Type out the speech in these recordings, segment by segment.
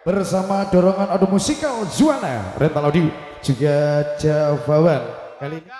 bersama dorongan audio musikal Zuana, rental audio juga Javawan. Kali ini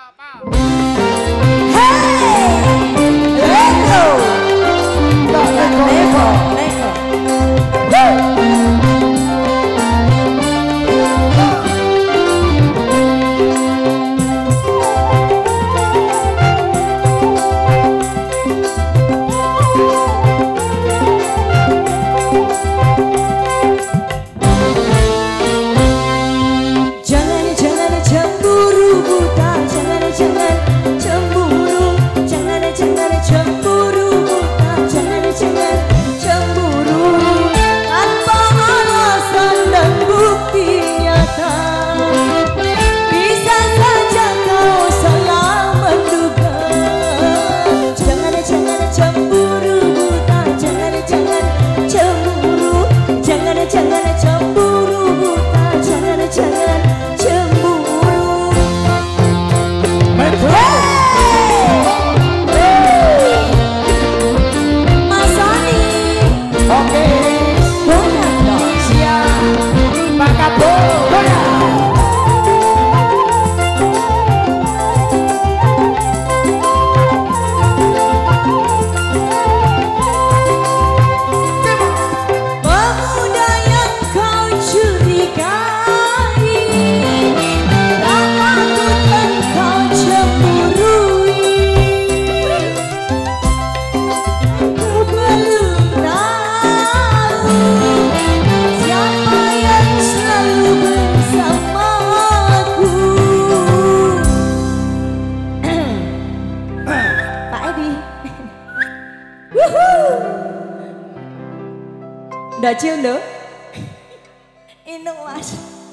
udah cium do? Inung mas.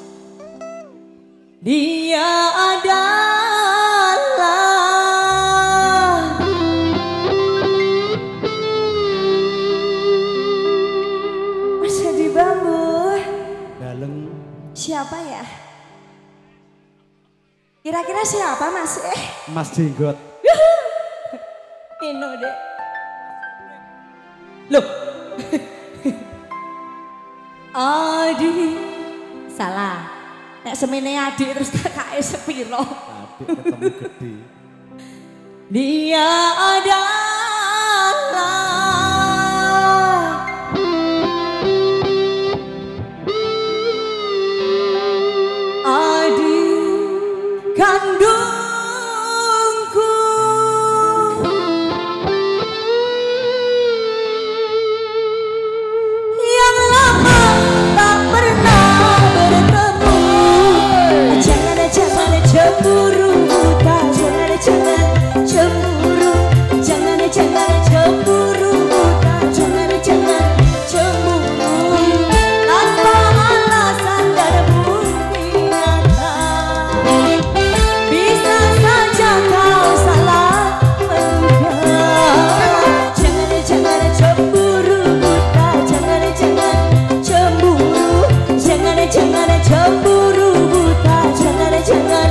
Dia adalah Mas Hadi Bambu. Dalem. Siapa ya? Kira-kira siapa mas? Mas Jenggot. Ino deh. Loh. Adi. Salah. Nek semene adik terus kakake sepiro. Adik ketemu gede. Dia adalah adik kandungku yang lama tak pernah bertemu. Jangan cemburu, buta. Jangan cemburu, jangan cemburu, buta. Jangan cemburu tanpa alasan dan bukti nyata. Bisa saja kau salah menduga. Jangan cemburu, buta. Jangan cemburu, jangan cemburu, buta. Jangan cemburu.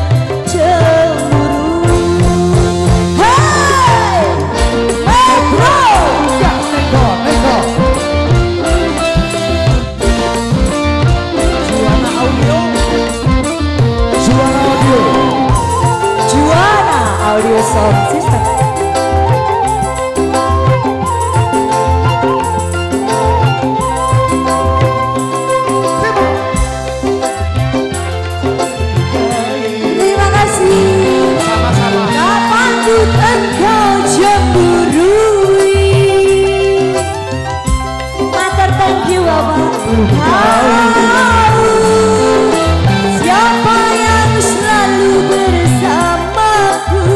Hey, Metro. Zuana Audio. Zuana Audio. Juana Audio Sound System. Terima kasih. Sama-sama. Tak patut engkau cemburui. Mater thank you Bapak. Tahu siapa yang selalu bersamaku.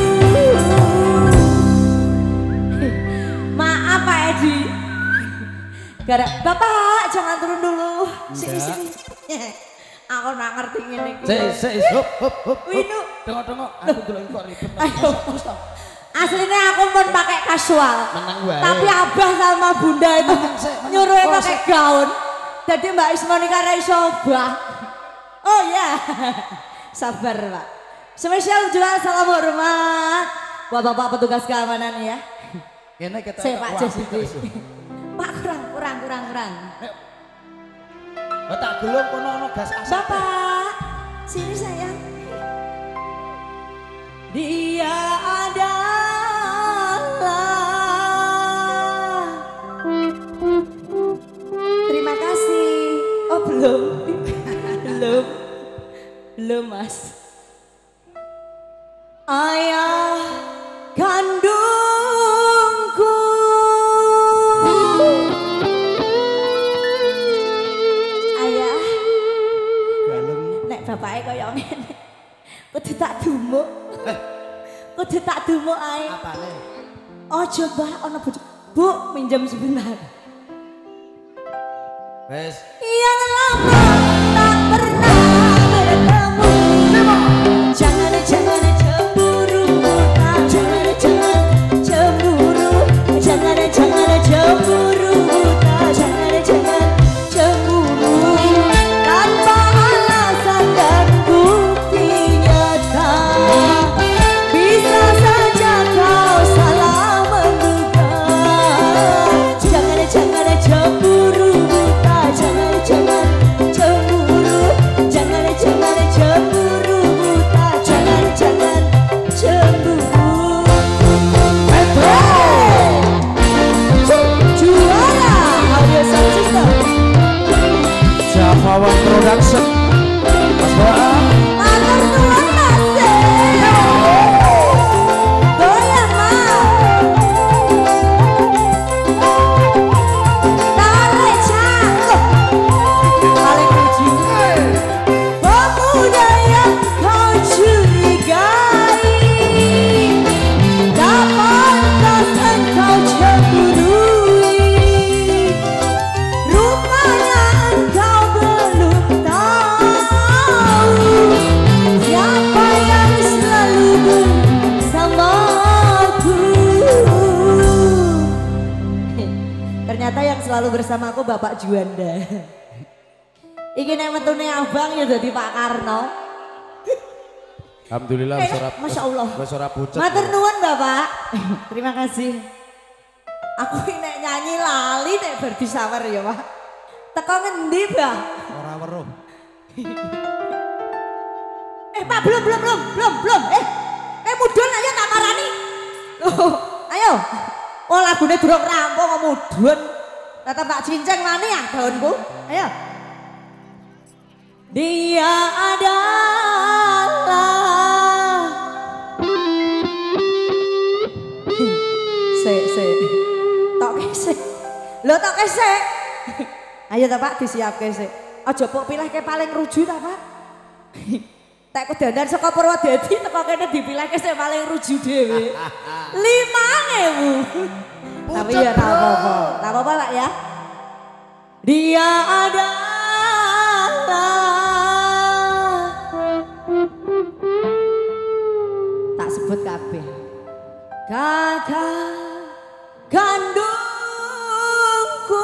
Maaf Pak Edi. Bapak jangan turun dulu. Sini. Aku nggak ngerti ini. Hop. Winu. Tengok. Aku dulu kok ribet. Ayo. Aslinya aku pun pakai kasual. Menang wae. Tapi abah sama bunda itu nyuruh pakai gaun. Jadi Mbak Ismonika ra iso obah. Oh ya. Sabar Pak. Spesial juga salam hormat buat Bapak petugas keamanan ya. Kene kita Saya Pak Jasidi. Pak kurang. Oh, tak gelung kono ono gas asap. Bapak, sini sayang. Dia adalah. Terima kasih. Oh belum, belum mas. Ayah kandungku. Ayah. Galem. Nek bapake kaya ngene. Kudu tak dumuk. Kudu tak dumuk ae. Apane? Ojo Mbah ana bojo. Bu, minjem sebentar. Wes. Yang lama tak pernah bertemu. Jangan cemburu, jangan cemburu, jangan cemburu, jangan cemburu. Tanpa alasan dan bukti nyata, bisa saja kau salah menduga. Jangan cemburu, jangan cemburu, jangan cemburu, jangan cemburu. Juara audio sound system. Javawan Production. Mas Boa. Matur nuwun Mas. Goyang Mas. Tarik cakep. Paling lucu. Pemuda yang kau curigai, tak pantas engkau cemburui. Rupanya engkau belum tahu siapa yang selalu bersamaku. Ternyata yang selalu bersamaku Bapak Juanda. Iki nek metune abang ya dadi Pak Karno. Alhamdulillah Masya Allah. Besora pucet. Matur nuwun Bapak. Terima kasih. Aku nek nyanyi lali nek bar disawer ya Pak. Teko ngendi Bah? Ora weruh. Pak belum. Mudun ayo tak marani. Loh, ayo. Oh lagune durung rampung kok mudun. Tetep tak cincang wani ya daunku. Ayo. Dia adalah. Tok kesek. Lho tok kesek. Ayo ta Pak disiapke sik. Aja pok pilihke paling ruju ta Pak. Tak kudandan saka Purwodadi teko kene dipilihke sik paling ruju dhewe. 5.000. Tapi ya tak apa-apa. Tak apa-apa Pak ya. Dia adalah. Tak sebut kabeh. Kakak kandungku.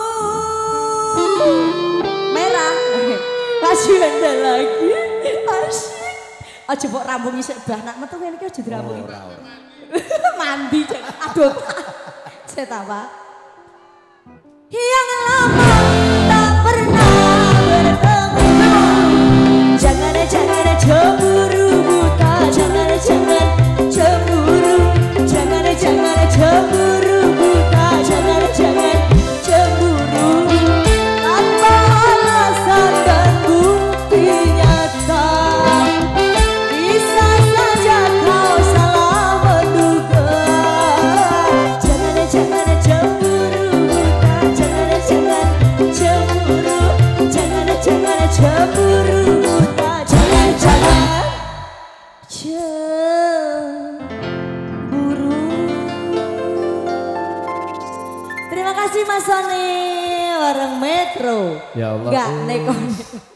Merah. Kasih anda lagi. Asik. Aja mbok rambungi sik bah nak metu ngene iki aja dirambungi. Mandi jangan aduh. Setapa. Yang lama tak pernah bertemu. Jangan cemburu buta, jangan cemburu, jangan cemburu buta, jangan cemburu. Tanpa alasan dan bukti nyata, bisa saja kau salah menduga. Jangan cemburu buta, jangan cemburu, jangan cemburu buta, jangan cemburu. Terima kasih Mas Sony, orang Metro. Ya Allah. Enggak, neko.